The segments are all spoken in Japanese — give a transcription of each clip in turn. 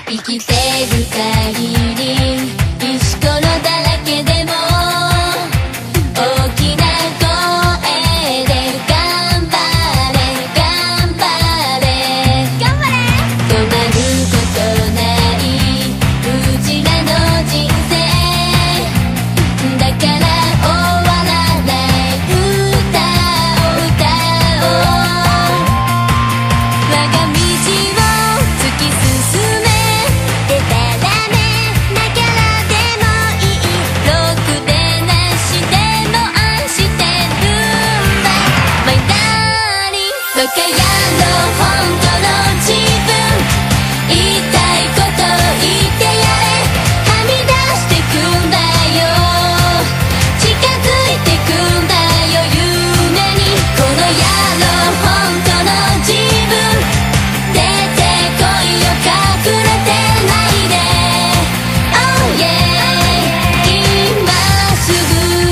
生きてる限り石ころだらけでも大きな声で頑張れ頑張れ頑張れ。止まることないうちらの人生だから終わらない歌を歌おう。我が道を突き進めでたらめなキャラでもいい。ろくでなしでも愛してるんだ My darling。 バカ野郎本当の自分言いたいこと言ってやれ。はみ出してくんだよ近づいてくんだよ夢に。この野郎本当の自分出てこいよ隠れてないで Oh yeah 今すぐ。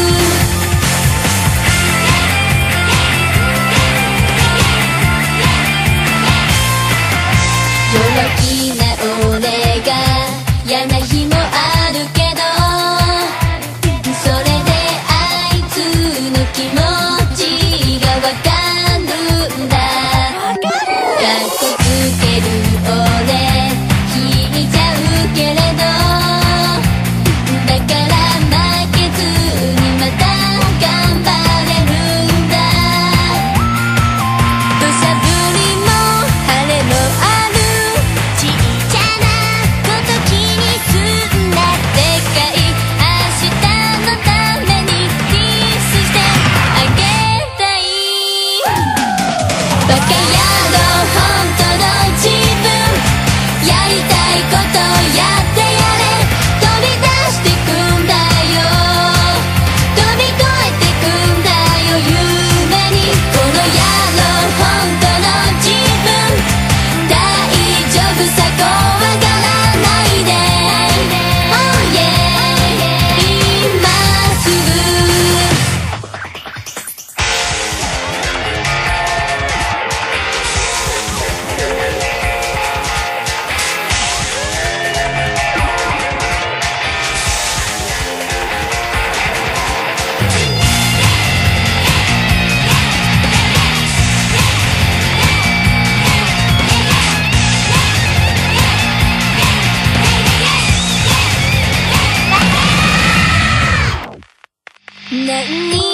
弱気な俺が嫌な日もあるけどそれであいつの気持ちがわかるんだ。かっこつける俺引いちゃうけれどだから負けずにまた頑張れるんだ。土砂降りも晴れもあるちっちゃなこと気にすんな。でかい明日のためにキスしてあげたい。バカ野郎本当の自分やりたいことやってやれ。飛び出してくんだよ飛び越えてくんだよ夢に。この野郎本当の自分大丈夫さ怖がらないで Oh yeah 今すぐ。何